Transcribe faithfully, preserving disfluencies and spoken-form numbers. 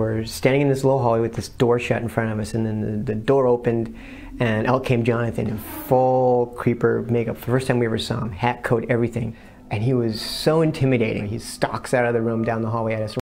we're standing in this little hallway with this door shut in front of us, and then the, the door opened, and out came Jonathan in full creeper makeup. The first time we ever saw him, hat, coat, everything. And he was so intimidating. He stalks out of the room down the hallway at us.